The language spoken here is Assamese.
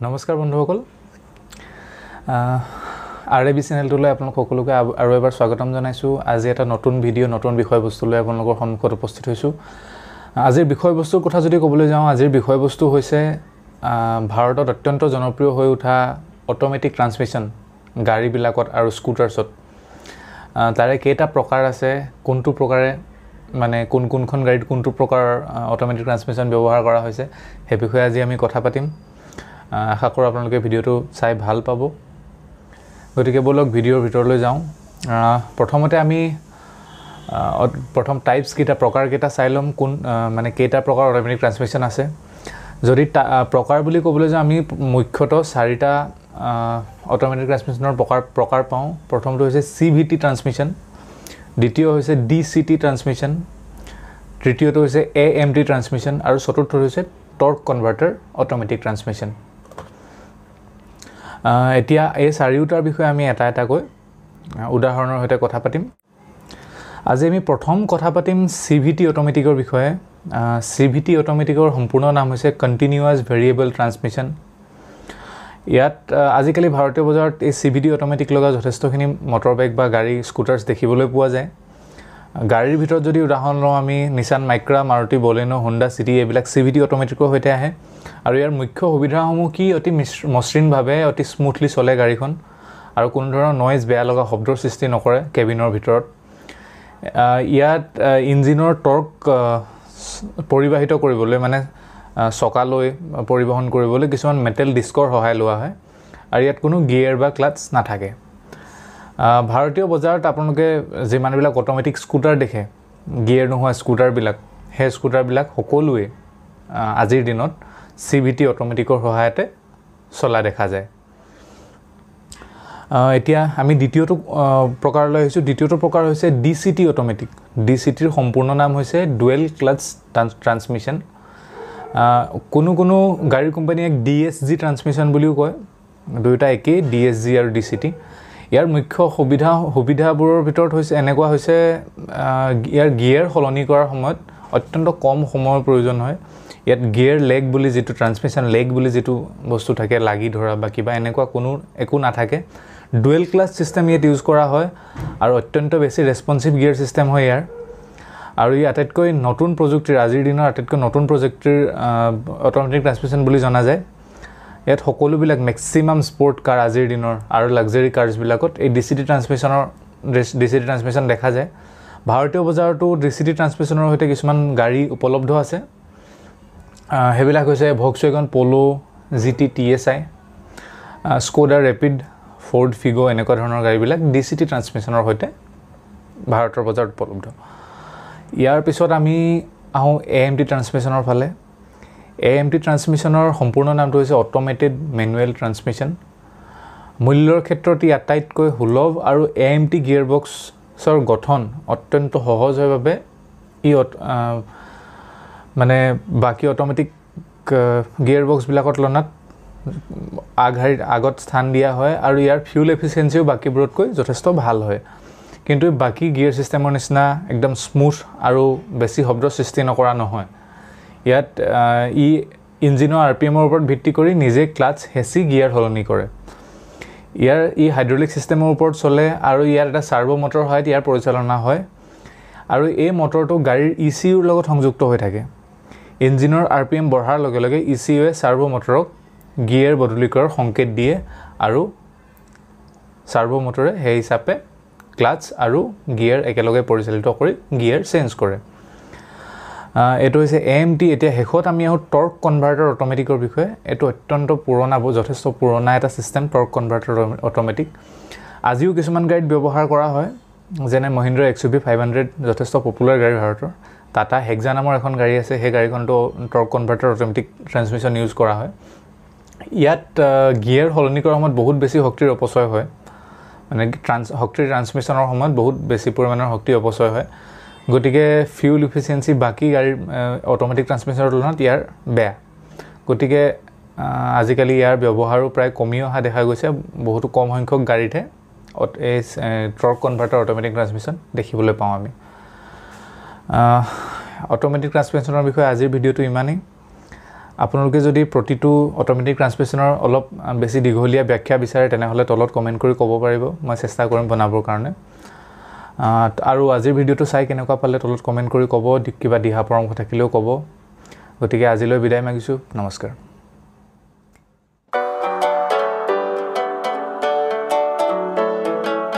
নমস্কাৰ বন্ধুসকল আৰএবি চেনেলটোলৈ আপোনালোক সকলোকে আৰু এবাৰ স্বাগতম জনাইছো আজি এটা নতুন ভিডিও নতুন বিষয়বস্তু লৈ আপোনালোকৰ সন্মুখত উপস্থিত হৈছো আজিৰ বিষয়বস্তুৰ কথা যদি ক'বলৈ যাওঁ আজিৰ বিষয়বস্তু হৈছে ভাৰতত অত্যন্ত জনপ্ৰিয় হৈ উঠা অটোমেটিক ট্ৰান্সমিশন গাড়ী বিলাকত আৰু স্কুটাৰছত তাৰে কেইটা প্ৰকাৰ আছে কোনটো প্ৰকাৰে মানে কোনখন গাড়ীত কোনটো প্ৰকাৰ অটোমেটিক ট্ৰান্সমিশন ব্যৱহাৰ কৰা হৈছে সেই বিষয়ে আজি আমি কথা পাতিম আশা কৰো আপোনালোকে ভিডিওটো চাই ভাল পাব গতিকে বলক ভিডিওৰ ভিতৰলৈ যাওঁ প্ৰথমতে আমি প্ৰথম টাইপস কিটা প্ৰকাৰ কিটা চাই লম কোন মানে কেইটা প্ৰকাৰ অটোমেটিক ট্ৰান্সমিশন আছে যদি প্ৰকাৰ বুলি ক'বলৈ যাওঁ আমি মুখ্যতঃ চাৰিটা অটোমেটিক ট্ৰান্সমিশনৰ প্ৰকাৰ পাওঁ প্ৰথমটো হৈছে CVT ট্ৰান্সমিশন দ্বিতীয় হৈছে DCT ট্ৰান্সমিশন তৃতীয়টো হৈছে AMT ট্ৰান্সমিশন আৰু চতুৰ্থটো হৈছে টৰ্ক কনভাৰ্টাৰ অটোমেটিক ট্ৰান্সমিশন এতিয়া এই চাৰিওটাৰ বিষয়ে আমি এটা কৈ উদাহৰণৰ সৈতে কথা পাতিম আজি আমি প্ৰথম কথা পাতিম CVT অটোমেটিকৰ বিষয়ে CVT অটোমেটিকৰ সম্পূৰ্ণ নাম হৈছে কন্টিনিউয়াস ভেৰিয়েবল ট্ৰান্সমিশন ইয়াত আজিকালি ভাৰতীয় বজাৰত এই CVT অটোমেটিক লগা যথেষ্টখিনি মটৰ বাইক বা গাড়ী স্কুটাৰছ দেখিবলৈ পোৱা যায় গাড়ীৰ ভিতৰত যদি উদাহৰণ লওঁ আমি Nissan Micra Maruti Baleno Honda City এইবিলাক CVT অটোমেটিকৰ হৈতে আহে আৰু ইয়াৰ মুখ্য সুবিধাসমূহ কি অতি মসৃণভাৱে অতি স্মুথলি চলে গাড়ীখন আৰু কোনো ধৰণৰ নয়েজ বেয়া লগা শব্দৰ সৃষ্টি নকৰে কেবিনৰ ভিতৰত ইয়াত ইঞ্জিনৰ টৰ্ক পৰিবাহিত কৰিবলৈ মানে চকালৈ পৰিবহন কৰিবলৈ কিছুমান মেটেল ডিস্কৰ সহায় লোৱা হয় আৰু ইয়াত কোনো গিয়াৰ বা ক্লাচ নাথাকে ভাৰতীয় বজাৰত আপোনালোকে যিমানবিলাক অটোমেটিক স্কুটাৰ দেখে গিয়াৰ নোহোৱা স্কুটাৰবিলাক হে স্কুটাৰবিলাক সকলোৱে আজিৰ দিনত CVT অটোমেটিকৰ সহায়তে চলা দেখা যায় এতিয়া আমি দ্বিতীয়টো প্ৰকাৰলৈ আহিছো দ্বিতীয়টো প্ৰকাৰ হৈছে DCT অটোমেটিক DCTৰ সম্পূৰ্ণ নাম হৈছে ডুৱেল ক্লাচ ট্ৰান্সমিশন কোনো গাড়ী কোম্পানীয়ে DSG ট্ৰান্সমিশন বুলিও কয় দুইটা একেই DSG আৰু DCT ইয়াৰ মুখ্য সুবিধাবোৰৰ ভিতৰত হৈছে এনেকুৱা হৈছে ইয়াৰ গিয়াৰ সলনি কৰাৰ সময়ত অত্যন্ত কম সময়ৰ প্ৰয়োজন হয় ইয়াত গিয়াৰ লেগ বুলি যেটো ট্ৰান্সমিশন লেগ বুলি যেটো বস্তু থাকে লাগি ধৰা বা কিবা এনেকুৱা কোনো একো নাথাকে ডুৱেল ক্লাচ সিস্টেম ইয়াত ইউজ কৰা হয় আৰু অত্যন্ত বেছি ৰেসপন্সিভ গিয়াৰ সিস্টেম হয় ইয়াৰ আৰু ই আটাইতকৈ নতুন প্ৰযুক্তিৰ আজিৰ দিনৰ আটাইতকৈ নতুন প্ৰযুক্তিৰ অটোমেটিক ট্ৰান্সমিশন বুলি জনা যায় ইয়াত সকলোবিলাক ম্যাক্সিমাম স্পোৰ্ট কাৰ আজিৰ দিনৰ আৰু লাক্সাৰি কাৰ্স বিলাকত এই DCT ট্ৰান্সমিশন দেখা যায় ভাৰতীয় বজাৰতো DCT ট্ৰান্সমিশনৰ হৈতে কিছুমান গাড়ী উপলব্ধ আছে হেবিলাক হৈছে Volkswagen Polo GT TSI Skoda Rapid Ford Figo এনেকুৱা ধৰণৰ গাড়ীবিলাক DCT ট্ৰান্সমিশনৰ হৈতে ভাৰতৰ বজাৰত উপলব্ধ ইয়াৰ পিছত আমি আহো AMT ট্ৰান্সমিশনৰ ফালে AMT ট্ৰান্সমিশনৰ সম্পূৰ্ণ নামটো হৈছে অটোমেটেড মেনুৱেল ট্ৰান্সমিশন মূল্যৰ ক্ষেত্ৰত ই আটাইতকৈ সুলভ আৰু AMT গিয়াৰবক্সৰ গঠন অত্যন্ত সহজ হয় বাবে ই মানে বাকি অটোমেটিক গিয়াৰবক্স বিলাকত লনাত আগত স্থান দিয়া হয় আৰু ইয়াৰ ফিউল এফিচিয়েন্সিও বাকিবোৰতকৈ যথেষ্ট ভাল হয় কিন্তু বাকি গিয়াৰ সিস্টেমৰ নিচিনা একদম স্মুথ আৰু বেছি শব্দ সৃষ্টি নকৰা নহয় ইয়াত ই ইঞ্জিনৰ আৰপিএমৰ ওপৰত ভিত্তি কৰি নিজে ক্লাচ হেচি গিয়াৰ সলনি কৰে ইয়াৰ ই হাইড্ৰলিক সিস্টেমৰ ওপৰত চলে আৰু ইয়াৰ এটা সাৰ্ভো মটৰ হয় ইয়াৰ পৰিচালনা হয় আৰু এই মটৰটো গাড়ীৰ ECUৰ লগত সংযুক্ত হৈ থাকে ইঞ্জিনৰ আৰপিএম বঢ়াৰ লগে লগে ECUৱে সাৰ্ভো মটৰক গিয়াৰ বদলি কৰাৰ সংকেত দিয়ে আৰু সাৰ্ভো মটৰে সেই হিচাপে ক্লাচ আৰু গিয়াৰ একেলগে পৰিচালিত কৰি গিয়াৰ চেঞ্জ কৰে এটো হৈছে AMT এতিয়া হেখত আমি আহো টৰ্ক কনভাৰ্টাৰ অটোমেটিকৰ বিষয়ে এটো অত্যন্ত পুৰণা যথেষ্ট পুৰণা এটা সিস্টেম টৰ্ক কনভাৰ্টাৰ অটোমেটিক আজিও কিছুমান গাড়ীত ব্যৱহাৰ কৰা হয় যেনে Mahindra XUV 500 যথেষ্ট পপুলাৰ গাড়ী ভাৰতৰ টাটা হেক্সা নামৰ এখন গাড়ী আছে সেই গাড়ীখনটো torque converter automatic transmission use কৰা হয় ইয়াত গিয়াৰ সলনি কৰাৰ সময়ত বহুত বেছি শক্তিৰ অপচয় হয় মানে শক্তিৰ ট্ৰান্সমিশনৰ সময়ত বহুত বেছি পৰিমাণৰ শক্তি অপচয় হয় গতিকে ফিউল এফিচিয়েন্সি বাকি গাড়ীৰ অটোমেটিক ট্ৰান্সমিশনৰ তুলনাত ইয়াৰ বেয়া গতিকে আজিকালি ইয়াৰ ব্যৱহাৰো প্ৰায় কমি অহা দেখা গৈছে বহুত কম সংখ্যক গাড়ীতে এই টৰ্ক কনভাৰ্টাৰ অটোমেটিক ট্ৰান্সমিশন দেখিবলৈ পাওঁ আমি অটোমেটিক ট্ৰান্সমিশনৰ বিষয়ে আজিৰ ভিডিওটো ইমানেই আপোনালোকে যদি প্ৰতিটো অট'মেটিক ট্ৰান্সমিশ্যনৰ অলপ বেছি দীঘলীয়া ব্যাখ্যা বিচাৰে তেনেহ'লে তলত কমেণ্ট কৰি ক'ব পাৰিব মই চেষ্টা কৰিম বনাবৰ কাৰণে আৰু আজিৰ ভিডিঅ'টো চাই কেনেকুৱা পালে তলত কমেণ্ট কৰি ক'ব কিবা দিহা পৰামৰ্শ থাকিলেও ক'ব গতিকে আজিলৈ বিদায় মাগিছোঁ নমস্কাৰ